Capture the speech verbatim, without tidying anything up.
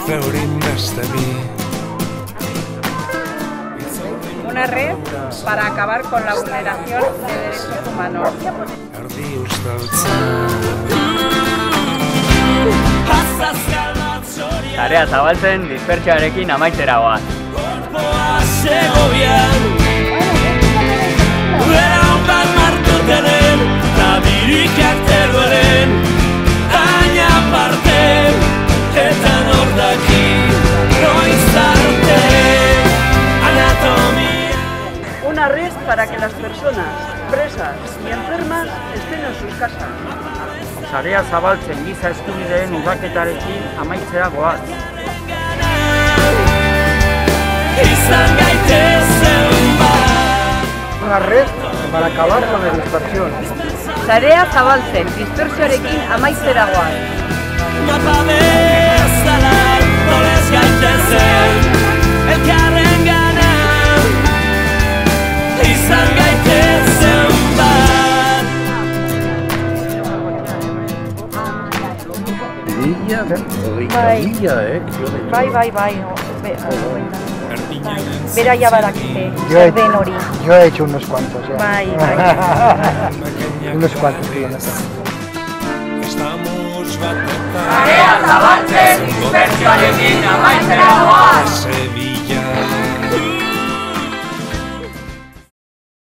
Una red para acabar con la vulneración de derechos humanos. Sarea zabaltzen dispertsioarekin amaitzera goaz. Una red para que las personas presas y enfermas estén en sus casas. Sarea zabaltzen giza eskubideen urraketarekin amaitzera goaz. Una red para acabar con la dispersión. Sarea zabaltzen dispersioarekin amaitzera goaz. Bai, bai, bai. Bera ya badakite, zer den hori. Yo he hecho unos cuantos, ya. Bai, bai. Unos cuantos, tío. Sarea zabaltzen dispertsioarekin amaitzera goaz.